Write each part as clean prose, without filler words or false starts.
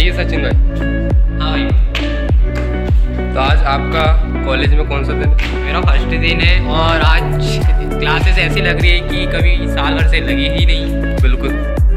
आइए सचिन भाई। हाँ भाई। तो आज आपका कॉलेज में कौन सा दिन है? मेरा फर्स्ट दिन है और आज क्लासेस ऐसी लग रही है कि कभी साल भर से लगी ही नहीं। बिल्कुल।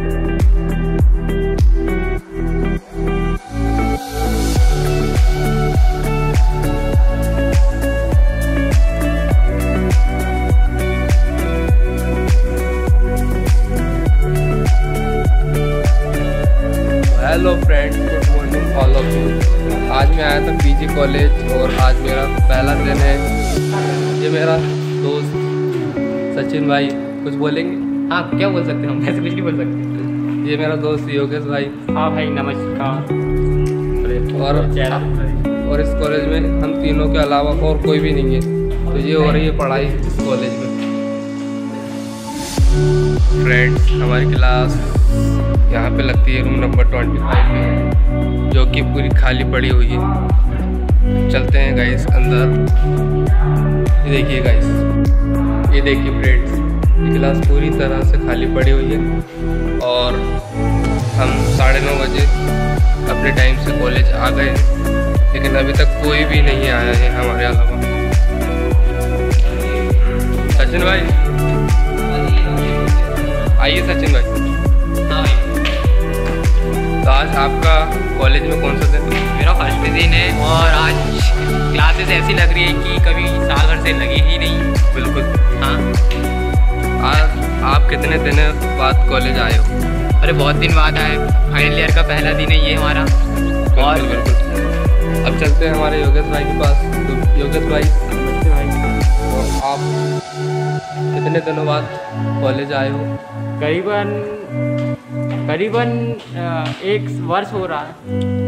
Hello friends, good morning all of you. आज मैं आया था पीजी कॉलेज और आज मेरा पहला दिन है। ये मेरा दोस्त सचिन भाई, कुछ बोलेंगे? हाँ, क्या बोल सकते हैं हम, ऐसे कुछ नहीं बोल सकते। ये मेरा दोस्त योगेश भाई। हाँ भाई, नमस्कार। और इस कॉलेज में हम तीनों के अलावा और कोई भी नहीं है। तो ये हो रही है पढ़ाई इस कॉलेज में। फ्रेंड्स, हमारी क्लास यहाँ पे लगती है रूम नंबर 25 में, जो कि पूरी खाली पड़ी हुई है। चलते हैं गाइस अंदर। ये देखिए गाइस, ये देखिए फ्रेंड्स, ये क्लास पूरी तरह से खाली पड़ी हुई है और हम 9:30 बजे अपने टाइम से कॉलेज आ गए, लेकिन अभी तक कोई भी नहीं आया है हमारे अलावा। सचिन भाई, आइए सचिन भाई। हाँ भाई। तो आज आपका कॉलेज में कौन सा दिन है? मेरा फर्स्ट दिन है और आज क्लासेस ऐसी लग रही है कि कभी साल भर से लगी ही नहीं। बिल्कुल। हाँ। आज आप कितने दिन बाद कॉलेज आए हो? अरे बहुत दिन बाद आए, फाइनल ईयर का पहला दिन है ये हमारा। और बिल्कुल। अब चलते हैं हमारे योगेश भाई के पास। तो योगेश भाई, नमस्ते भाई। तो आप कितने दिनों बाद कॉलेज आए हो? करीबन 1 वर्ष हो रहा है।